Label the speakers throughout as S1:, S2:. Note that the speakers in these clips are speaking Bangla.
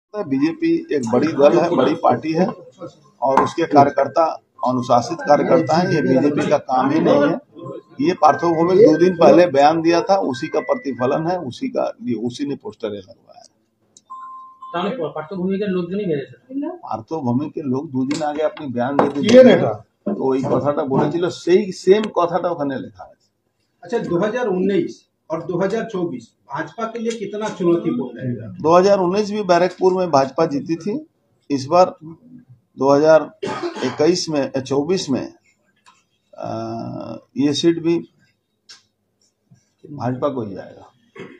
S1: बीजेपी एक बड़ी दल है, बड़ी पार्टी है और उसके कार्यकर्ता अनुशासित कार्यकर्ता हैं। ये बीजेपी का काम ही नहीं है। ये पार्थो भौमिक 2 दिन पहले बयान दिया था, उसी का प्रतिफलन है, उसी ने पोस्टर लगवाया। पार्थो भौमिक के लोग 2 दिन आगे अपनी बयान देते तो ওই কথাটা বলেছিল, সেই সেম কথাটা ওখানে লেখা আছে।
S2: अच्छा, 2019 और 2024 भाजपा के लिए कितना चुनौतीपूर्ण रहेगा?
S1: 2019 भी बैरकपुर में भाजपा जीती थी। इस बार 2024 में ये सीट भी भाजपा को ही जाएगा।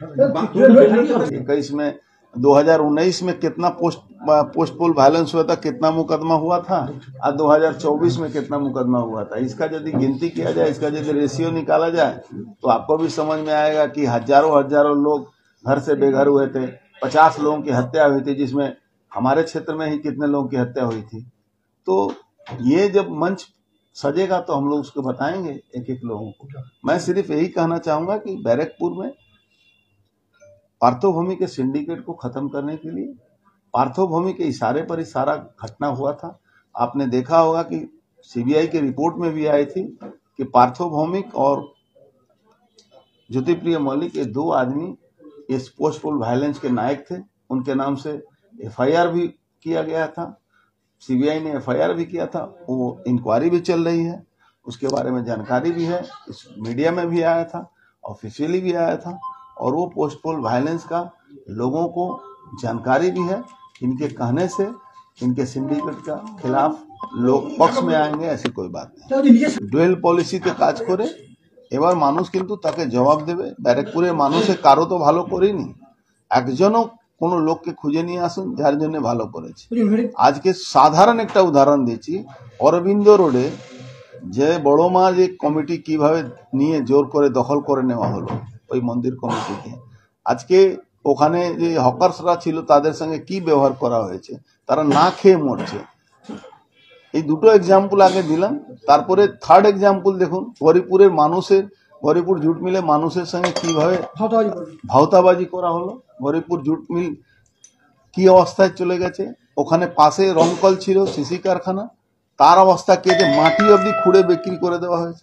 S1: 21 में 2019 में कितना पोस्ट पोल वायलेंस हुआ था, कितना मुकदमा हुआ था, और 2024 में कितना मुकदमा हुआ था, इसका यदि गिनती किया जाए, इसका यदि रेशियो निकाला जाए तो आपको भी समझ में आएगा कि हजारों लोग घर से बेघर हुए थे। 50 लोगों की हत्या हुई थी, जिसमें हमारे क्षेत्र में ही कितने लोगों की हत्या हुई थी। तो ये जब मंच सजेगा तो हम लोग उसको बताएंगे एक एक लोगों को। मैं सिर्फ यही कहना चाहूंगा कि बैरकपुर में पार्थो भौमिक के सिंडिकेट को खत्म करने के लिए पार्थो भौमिक के इशारे पर ही सारा घटना हुआ था। आपने देखा होगा कि सीबीआई की रिपोर्ट में भी आई थी कि पार्थो भौमिक और ज्योतिप्रिय मौलिक ये 2 आदमी इस पोस्ट पोल वायलेंस के नायक थे। उनके नाम से एफआईआर भी किया गया था, सीबीआई ने एफआईआर भी किया था, वो इंक्वायरी भी चल रही है, उसके बारे में जानकारी भी है, इस मीडिया में भी आया था, ऑफिशियली भी आया था। और वो पोस्ट पोल वायलेंस का लोगों को जानकारी भी है। इनके कहने से इनके सिंडिकेट का खिलाफ लोग पक्ष में आएंगे, ऐसी कोई बात नहीं। ডুয়েল পলিসিতে কাজ করে এবার মানুষ কিন্তু তাকে জবাব দেবে। ব্যারাকপুরের মানুষে কারো তো ভালো করেনি, একজনও কোনো লোককে খুঁজে নিয়ে আসুন যার জন্য ভালো করেছে। আজকে সাধারণ একটা উদাহরণ দিচ্ছি, অরবিন্দ রোডে যে বড় মা যে কমিটি কিভাবে নিয়ে জোর করে দখল করে নেওয়া হলো ওই মন্দির কমিটিকে, আজকে ওখানে যে হকার্সরা ছিল তাদের সঙ্গে কি ব্যবহার করা হয়েছে, তারা না খেয়ে মরছে। এই দুটো এক্সাম্পল আগে দিলাম। তারপরে থার্ড এক্সাম্পল দেখুন, গরিপুর জুট মিলে মানুষের সঙ্গে কিভাবে ভাওতাবাজি করা হলো। গরিপুর জুট মিল কি অবস্থায় চলে গেছে, ওখানে পাশে রংকল ছিল সিসি কারখানা, তার অবস্থা কে যে মাটি অবধি খুঁড়ে বিক্রি করে দেওয়া হয়েছে।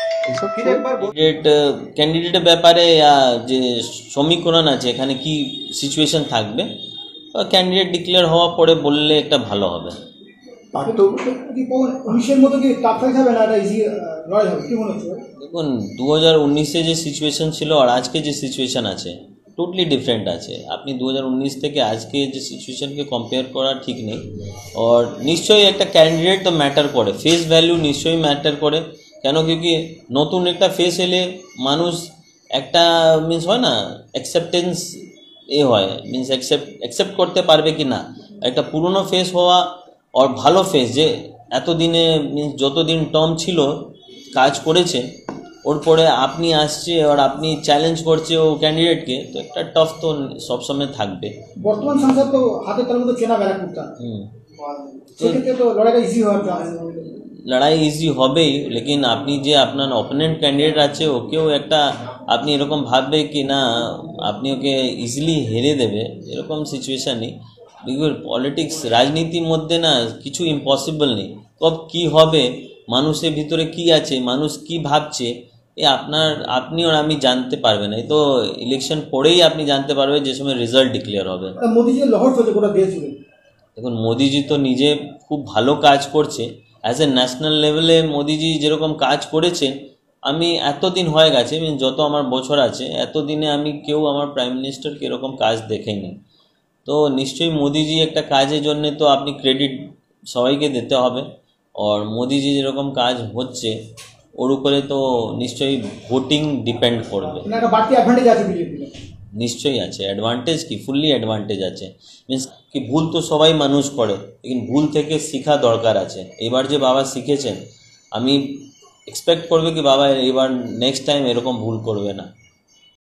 S3: ক্যান্ডিডেটের ব্যাপারে যে সমীকরণ আছে এখানে কি সিচুয়েশন থাকবে, ক্যান্ডিডেট ডিক্লেয়ার হওয়ার পরে বললে একটা ভালো হবে। দেখুন 2019-এ যে সিচুয়েশন ছিল আর আজকে যে সিচুয়েশন আছে টোটালি ডিফারেন্ট আছে। আপনি 2019 থেকে আজকে যে সিচুয়েশনকে কম্পেয়ার করা ঠিক নেই। আর নিশ্চয়ই একটা ক্যান্ডিডেট তো ম্যাটার করে, ফেস ভ্যালু নিশ্চয়ই ম্যাটার করে। কেন, क्योंकि নতুন একটা ফেস এলে মানুষ একটা মিন্স হয় না অ্যাকসেপ্টেন্স হয়, মিন্স অ্যাকসেপ্ট করতে পারবে কি না। একটা পুরনো ফেস হওয়া আর ভালো ফেস যে এতদিনে মিন্স যতদিন টার্ম ছিল কাজ করেছে, ওর পরে আপনি আসছে আর আপনি চ্যালেঞ্জ করছে ও ক্যান্ডিডেটকে, তো একটা টাফ তো সবসময় থাকবে।
S2: বর্তমান সংসদ তো হাতে তার মধ্যে চেনা ব্যারাকপুরটা, সেক্ষেত্রে তো লড়াইটা ইজি হওয়ার চান্স।
S3: লড়াই ইজি হবেই, লেকিন আপনি যে আপনার অপোনেন্ট ক্যান্ডিডেট আছে ওকেও একটা আপনি এরকম ভাববে কি না আপনি ওকে ইজিলি হেরে দেবে, এরকম সিচুয়েশান নেই। বিকজ পলিটিক্স রাজনীতির মধ্যে না কিছু ইম্পসিবল নেই। কব কি হবে, মানুষের ভিতরে কি আছে, মানুষ কি ভাবছে, এ আপনি আর আমি জানতে পারবে না। তো ইলেকশন পরেই আপনি জানতে পারবে যে সময় রেজাল্ট ডিক্লেয়ার হবে। দেখুন মোদিজি তো নিজে খুব ভালো কাজ করছে, অ্যাজ এ ন্যাশনাল লেভেলে মোদিজি যেরকম কাজ করেছেন, আমি এতদিন হয়ে গেছে যত আমার বছর আছে এতদিনে আমি কেউ আমার প্রাইম মিনিস্টারকে এরকম কাজ দেখেনি। তো নিশ্চয়ই মোদিজি একটা কাজের জন্য তো আপনি ক্রেডিট সবাইকে দিতে হবে। আর মোদিজি যেরকম কাজ হচ্ছে ওর উপরে তো নিশ্চয়ই ভোটিং ডিপেন্ড করবে। নিশ্চয়ই আছে অ্যাডভান্টেজ, কি ফুললি অ্যাডভান্টেজ আছে। মিন্স কি ভুল তো সবাই মানুষ করে, লেকিন ভুল থেকে শেখা দরকার আছে। এবার যে বাবা শিখেছেন, আমি এক্সপেক্ট করবে কি বাবা এবার নেক্সট টাইম এরকম ভুল করবে না।